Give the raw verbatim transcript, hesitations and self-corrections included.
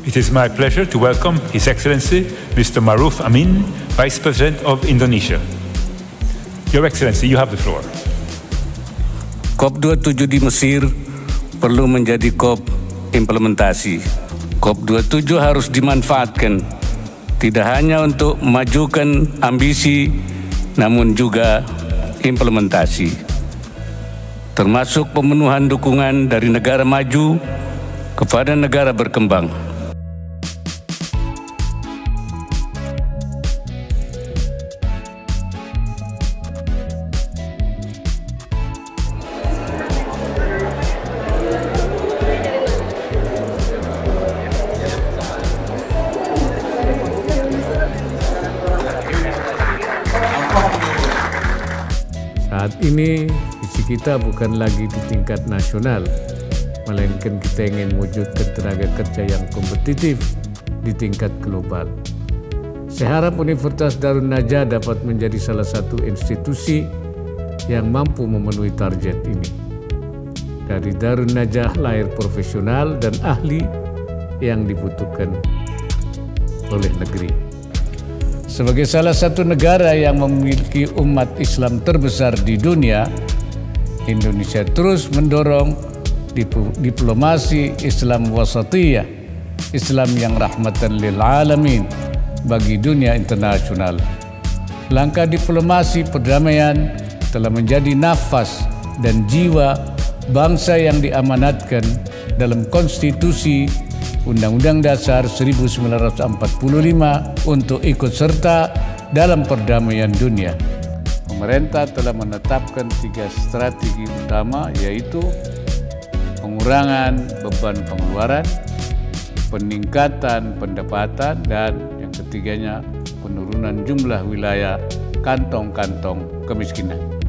It is my pleasure to welcome His Excellency Mister Maruf Amin, Vice President of Indonesia. Your Excellency, you have the floor. COP dua puluh tujuh di Mesir perlu menjadi COP implementasi. COP dua puluh tujuh harus dimanfaatkan tidak hanya untuk memajukan ambisi, namun juga implementasi, termasuk pemenuhan dukungan dari negara maju kepada negara berkembang. Saat ini visi kita bukan lagi di tingkat nasional, melainkan kita ingin mewujudkan tenaga kerja yang kompetitif di tingkat global. Saya harap Universitas Darun Najah dapat menjadi salah satu institusi yang mampu memenuhi target ini. Dari Darun Najah lahir profesional dan ahli yang dibutuhkan oleh negeri. Sebagai salah satu negara yang memiliki umat Islam terbesar di dunia, Indonesia terus mendorong diplomasi Islam wasatiyah, Islam yang rahmatan lil alamin bagi dunia internasional. Langkah diplomasi perdamaian telah menjadi nafas dan jiwa bangsa yang diamanatkan dalam konstitusi Undang-Undang Dasar seribu sembilan ratus empat puluh lima untuk ikut serta dalam perdamaian dunia. Pemerintah telah menetapkan tiga strategi utama, yaitu pengurangan beban pengeluaran, peningkatan pendapatan, dan yang ketiganya penurunan jumlah wilayah kantong-kantong kemiskinan.